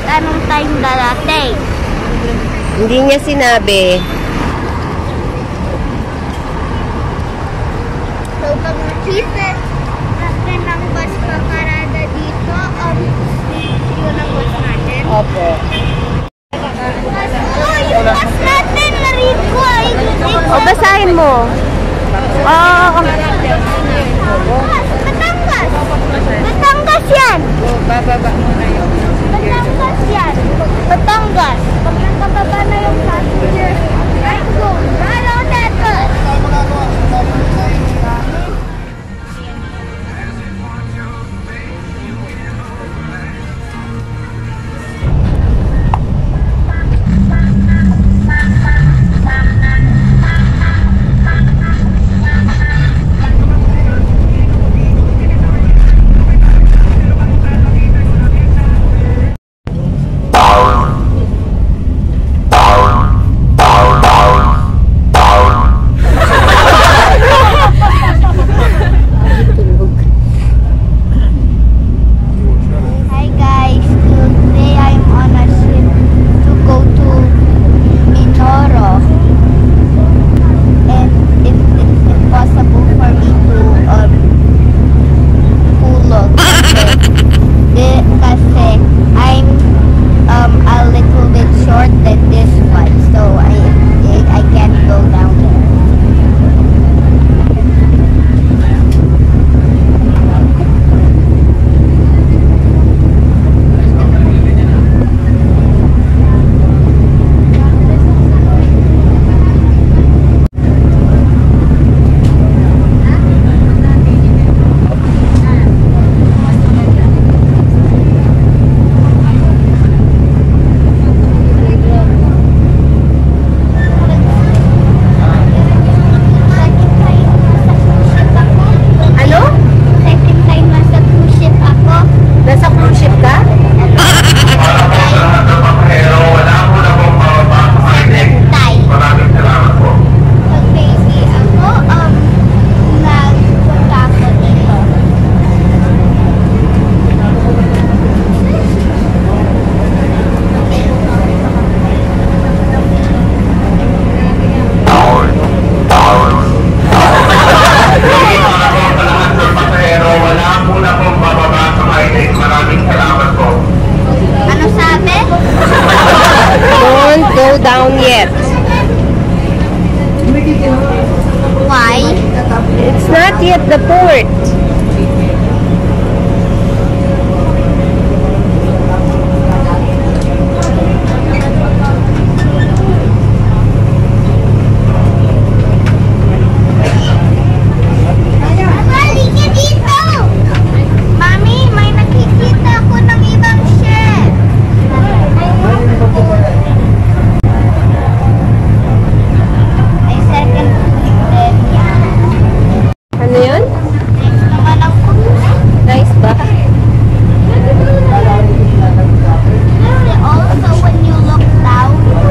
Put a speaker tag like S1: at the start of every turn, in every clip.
S1: anong time darating?
S2: Hindi niya sinabi.
S1: So, pag nakita natin ng bus paparada dito, yun ang bus natin.
S2: Opo.
S1: Yung bus natin, narin ko ay
S2: O, basahin mo.
S1: Batangas! Batangas yan!
S3: Bababa muna yun.
S1: Batangas yan! Batangas! Pag nakababa na yung passenger, I go. Follow that bus!
S2: Down yet.
S1: Why?
S2: It's not yet the port.
S1: Mami, may nakikita ako ng ibang chef.
S2: Ano yun? Nice ba?
S1: Also, when you look down,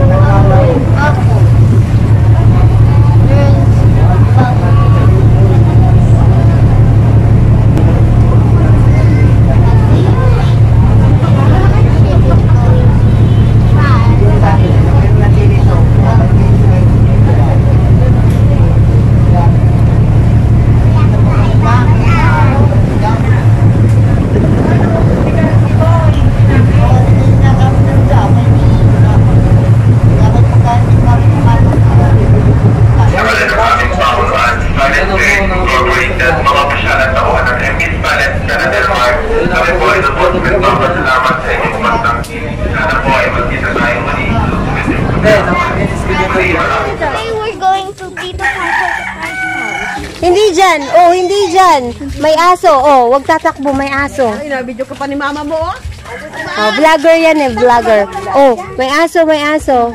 S1: today we're going to Tito Paco's.
S2: Hindi dyan. Oh, hindi dyan. May aso. Oh, wag tatakbo. May aso.
S3: Ay, nabidyo ka pa ni mama mo, oh.
S2: Oh, vlogger yan eh. Vlogger. Oh, may aso. May aso.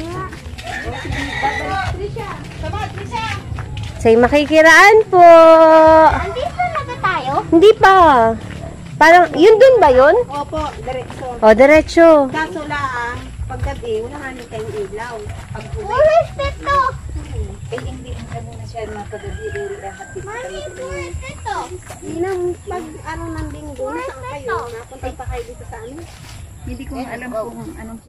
S2: Say makikiraan po.
S1: Andito na ba tayo?
S2: Hindi pa. Parang, yun dun ba yun?
S3: Opo, diretso.
S2: Oh, diretso.
S3: Kaso lang, paggabi, wala nga tayong ilaw. Pag
S1: Where is Tito?
S3: hindi ka muna siya magkagabi,
S1: Mami, where is Tito?
S3: Hindi na, pag ano ng linggo,
S1: Where's
S3: saan kayo?
S1: Tito?
S3: Napunta pa kayo dito sa amin? Hindi ko alam kung anong...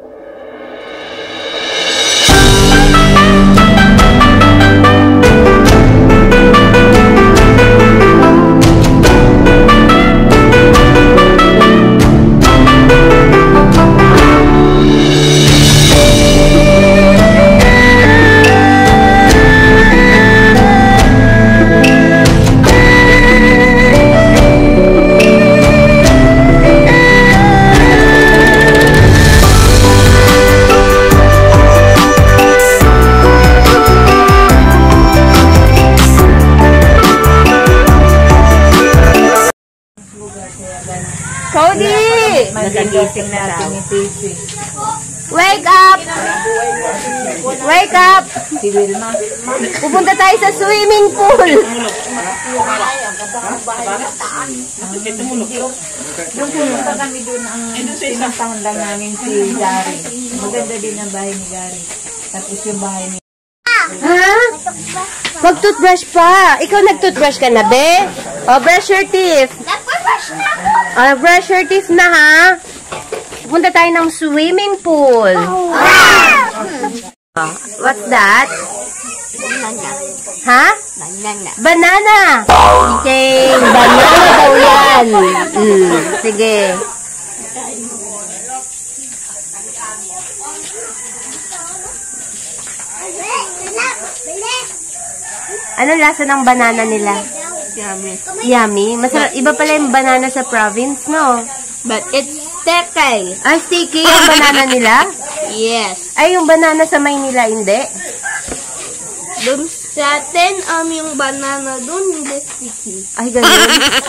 S2: Cody!
S3: Nagising na raw.
S2: Wake up! Wake up!
S3: Si Wilma.
S2: Pupunta tayo sa swimming pool.
S3: Nung pumunta kami doon, ang pinatahon lang namin si Gary. Maganda din ang bahay ni Gary. Tapos yung bahay ni...
S2: Ha? Mag-toothbrush pa. Ikaw nag-toothbrush ka na, be? O, brush your teeth. Brush your teeth na, ha? Pupunta tayo ng swimming pool. What's that?
S1: Banana.
S2: Ha?
S1: Banana.
S2: Banana. Okay, banana daw yan. Sige. Anong lasa ng banana nila?
S1: Yummy.
S2: Yummy. Masarap. Iba pala yung banana sa province, no?
S1: But it's sticky.
S2: Ay, sticky yung banana nila?
S1: Yes.
S2: Ay, yung banana sa Maynila, hindi?
S1: Dun sa atin, yung banana dun, hindi sticky.
S2: Ay, ganun.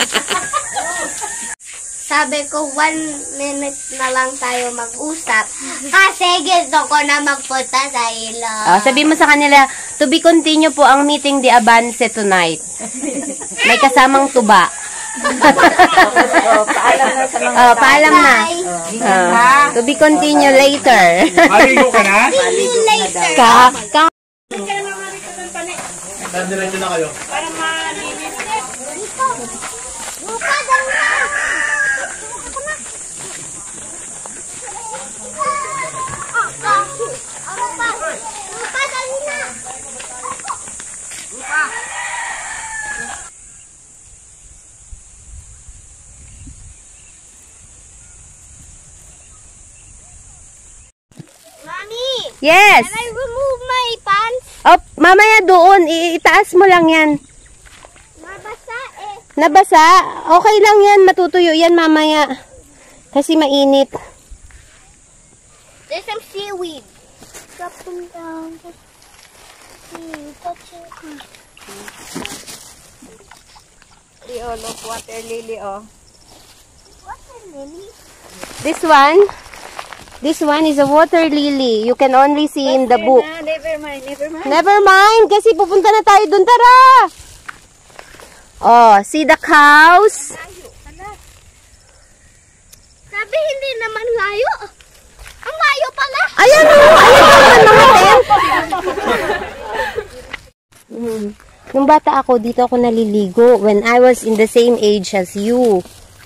S1: Sabi ko, 1 minute na lang tayo mag-usap. Kasi gusto ko na magpunta sa ilog.
S2: Sabi mo sa kanila, to be continue po ang meeting di Avance tonight. May kasamang tuba.
S3: Paalam na sa mga...
S2: Paalam na.
S1: Bye.
S2: To be continue later.
S4: Maligo ka na?
S1: See you later.
S4: Diretso na kayo.
S1: Lupa, dali na. Lupa, dali na. Mommy,
S2: Yes.
S1: can I remove my pants?
S2: Oh, mamaya doon. Itaas mo lang yan.
S1: Mabasa eh.
S2: Nabasa? Okay lang yan. Matutuyo yan mamaya. Kasi mainit.
S1: There's some seaweed. Drop them down. Touch it.
S3: Look, water lily, oh.
S1: Water lily?
S2: This one is a water lily. You can only see in the book.
S3: Never mind, never mind.
S2: Never mind, kasi pupunta na tayo dun. Tara! Oh, see the cows?
S1: Sabi hindi naman layo. Ang layo pala.
S2: Ayan o! Ayan naman Nung bata ako, dito ako naliligo. When I was in the same age as you.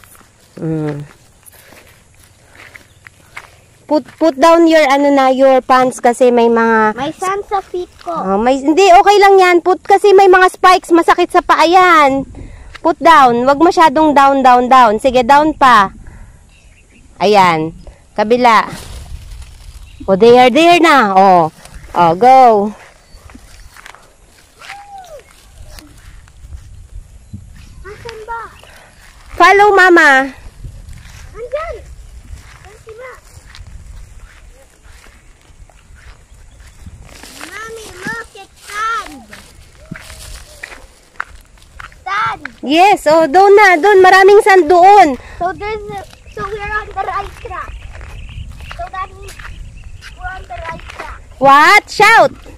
S2: Put down your your pants kasi may mga
S1: May sand sa feet ko.
S2: hindi okay lang yan. Kasi may mga spikes, masakit sa paa yan. Put down. Wag masyadong down. Sige, down pa. Ayan. Kabila. Oh, there na. Oh, go.
S1: Asan ba?
S2: Follow mama.
S1: Andyan. Kasi ba? Mommy, look, it's sand. Sand.
S2: Yes, doon na. Doon. Maraming sand doon.
S1: So we're on the right track. So that means we're on the right track.
S2: What? Shout.